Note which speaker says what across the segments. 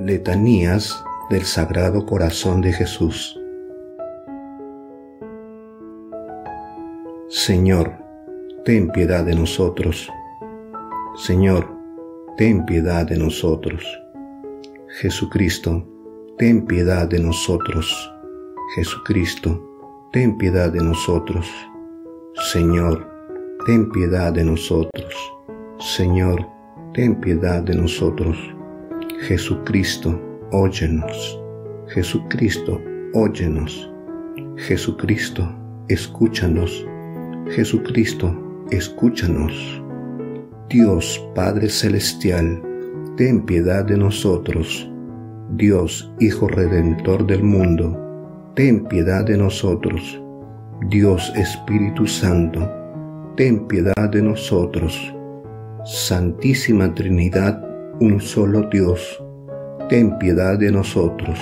Speaker 1: Letanías del Sagrado Corazón de Jesús. Señor, ten piedad de nosotros. Señor, ten piedad de nosotros. Jesucristo, ten piedad de nosotros. Jesucristo, ten piedad de nosotros. Señor, ten piedad de nosotros. Señor, ten piedad de nosotros. Jesucristo, óyenos. Jesucristo, óyenos. Jesucristo, escúchanos. Jesucristo, escúchanos. Dios Padre Celestial, ten piedad de nosotros. Dios Hijo Redentor del mundo, ten piedad de nosotros. Dios Espíritu Santo, ten piedad de nosotros. Santísima Trinidad, un solo Dios, ten piedad de nosotros.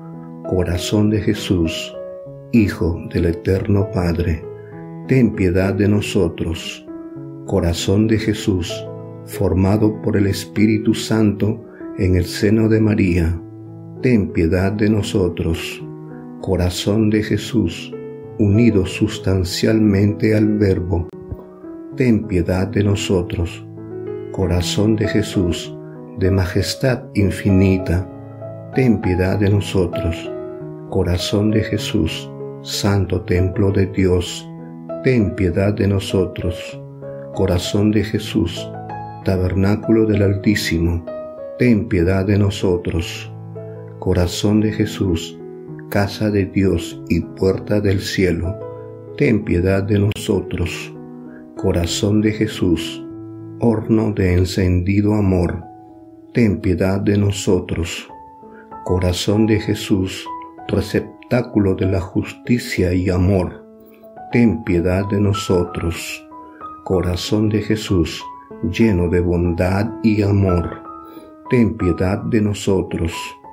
Speaker 1: Corazón de Jesús, Hijo del Eterno Padre, ten piedad de nosotros. Corazón de Jesús, formado por el Espíritu Santo en el seno de María, ten piedad de nosotros. Corazón de Jesús, unido sustancialmente al Verbo, ten piedad de nosotros. Corazón de Jesús, de majestad infinita, ten piedad de nosotros. Corazón de Jesús, santo templo de Dios, ten piedad de nosotros. Corazón de Jesús, tabernáculo del Altísimo, ten piedad de nosotros. Corazón de Jesús, casa de Dios y puerta del cielo, ten piedad de nosotros. Corazón de Jesús, horno de encendido amor, ten piedad de nosotros. Corazón de Jesús, receptáculo de la justicia y amor, ten piedad de nosotros. Corazón de Jesús, lleno de bondad y amor, ten piedad de nosotros.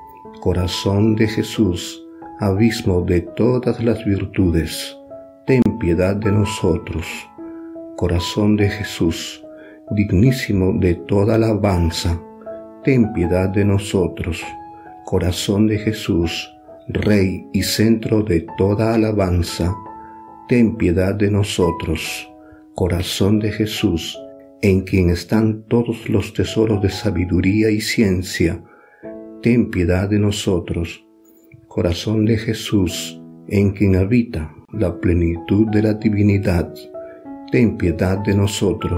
Speaker 1: Corazón de Jesús, abismo de todas las virtudes, ten piedad de nosotros. Corazón de Jesús, dignísimo de toda alabanza, ten piedad de nosotros. Corazón de Jesús, Rey y centro de toda alabanza, ten piedad de nosotros. Corazón de Jesús, en quien están todos los tesoros de sabiduría y ciencia, ten piedad de nosotros. Corazón de Jesús, en quien habita la plenitud de la divinidad, ten piedad de nosotros.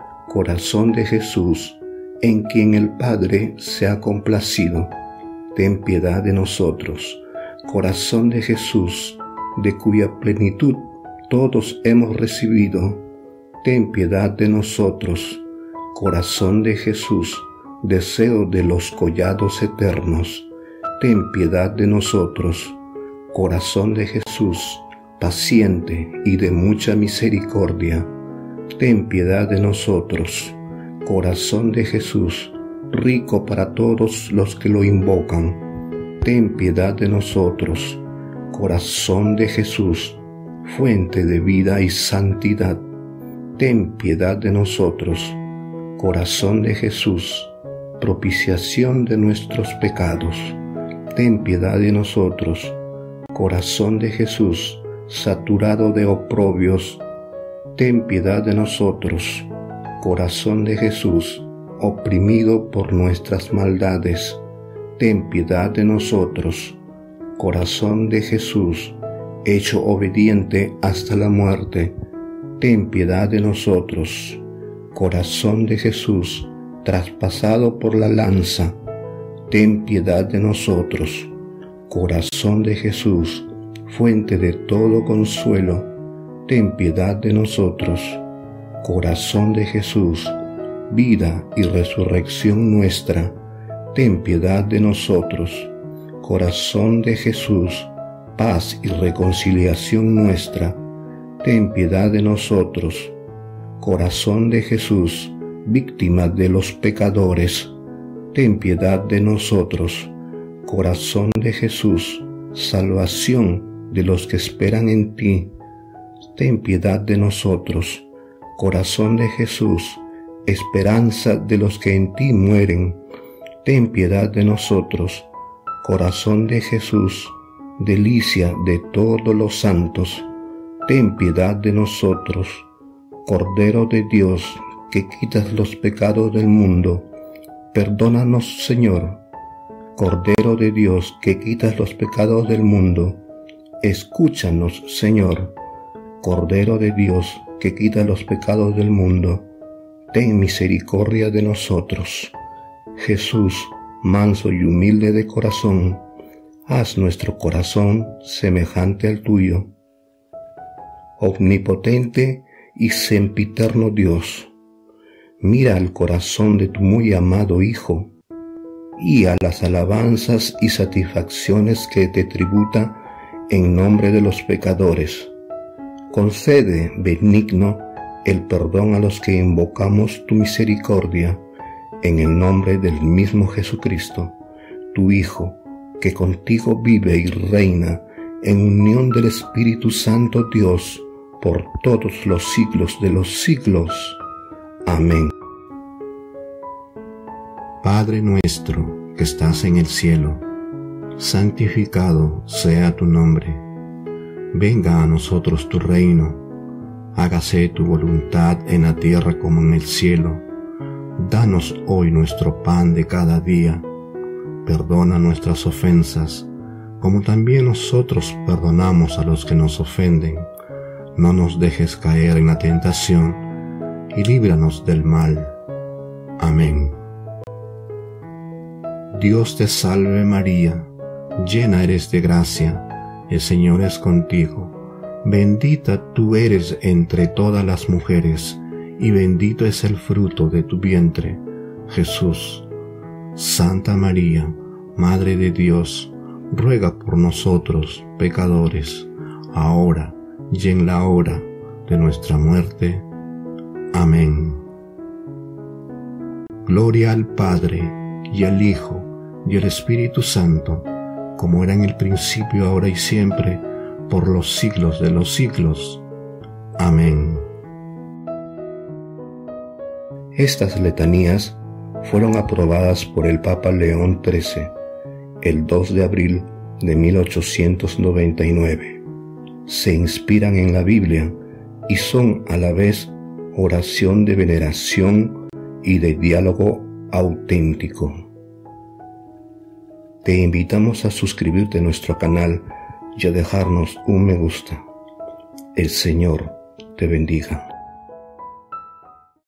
Speaker 1: Corazón de Jesús, en quien el Padre se ha complacido, ten piedad de nosotros. Corazón de Jesús, de cuya plenitud todos hemos recibido, ten piedad de nosotros. Corazón de Jesús, deseo de los collados eternos, ten piedad de nosotros. Corazón de Jesús, paciente y de mucha misericordia, ten piedad de nosotros. Corazón de Jesús, rico para todos los que lo invocan, ten piedad de nosotros. Corazón de Jesús, fuente de vida y santidad, ten piedad de nosotros. Corazón de Jesús, propiciación de nuestros pecados, ten piedad de nosotros. Corazón de Jesús, saturado de oprobios, ten piedad de nosotros. Corazón de Jesús, oprimido por nuestras maldades, ten piedad de nosotros. Corazón de Jesús, hecho obediente hasta la muerte, ten piedad de nosotros. Corazón de Jesús, traspasado por la lanza, ten piedad de nosotros. Corazón de Jesús, fuente de todo consuelo, ten piedad de nosotros. Corazón de Jesús, vida y resurrección nuestra, ten piedad de nosotros. Corazón de Jesús, paz y reconciliación nuestra, ten piedad de nosotros. Corazón de Jesús, víctima de los pecadores, ten piedad de nosotros. Corazón de Jesús, salvación de los que esperan en ti, ten piedad de nosotros. Corazón de Jesús, esperanza de los que en ti mueren, ten piedad de nosotros. Corazón de Jesús, delicia de todos los santos, ten piedad de nosotros. Cordero de Dios, que quitas los pecados del mundo, perdónanos, Señor. Cordero de Dios, que quitas los pecados del mundo, escúchanos, Señor. Cordero de Dios, que quitas los pecados del mundo, ten misericordia de nosotros. Jesús, manso y humilde de corazón, haz nuestro corazón semejante al tuyo. Omnipotente y sempiterno Dios, mira al corazón de tu muy amado Hijo y a las alabanzas y satisfacciones que te tributa en nombre de los pecadores. Concede, benigno, el perdón a los que invocamos tu misericordia, en el nombre del mismo Jesucristo, tu Hijo, que contigo vive y reina en unión del Espíritu Santo Dios, por todos los siglos de los siglos. Amén. Padre nuestro que estás en el cielo, santificado sea tu nombre. Venga a nosotros tu reino. Hágase tu voluntad en la tierra como en el cielo. Danos hoy nuestro pan de cada día. Perdona nuestras ofensas, como también nosotros perdonamos a los que nos ofenden. No nos dejes caer en la tentación, y líbranos del mal. Amén. Dios te salve María, llena eres de gracia, el Señor es contigo. Bendita tú eres entre todas las mujeres, y bendito es el fruto de tu vientre, Jesús. Santa María, Madre de Dios, ruega por nosotros, pecadores, ahora y en la hora de nuestra muerte. Amén. Gloria al Padre, y al Hijo, y al Espíritu Santo, como era en el principio, ahora y siempre, por los siglos de los siglos. Amén. Estas letanías fueron aprobadas por el Papa León XIII el 2 de abril de 1899. Se inspiran en la Biblia y son a la vez oración de veneración y de diálogo auténtico. Te invitamos a suscribirte a nuestro canal y a dejarnos un me gusta. El Señor te bendiga.